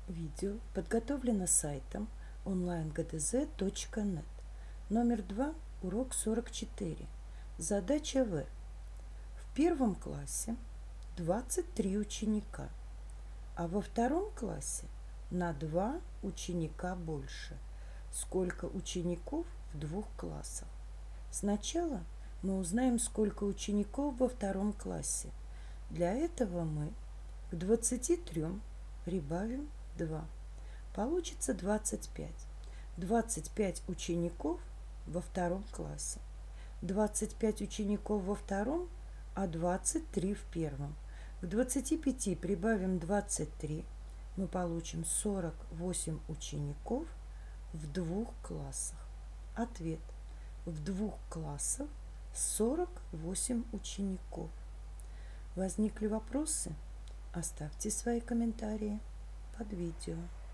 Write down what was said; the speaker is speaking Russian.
Видео подготовлено сайтом onlinegdz.net. Номер 2, урок 44. Задача В. В первом классе 23 ученика, а во втором классе на 2 ученика больше. Сколько учеников в двух классах? Сначала мы узнаем, сколько учеников во втором классе. Для этого мы к 23 прибавим 2. Получится 25. 25 учеников во втором классе. 25 учеников во втором, а 23 в первом. К 25 прибавим 23. Мы получим 48 учеников в двух классах. Ответ. В двух классах 48 учеников. Возникли вопросы? Оставьте свои комментарии под видео.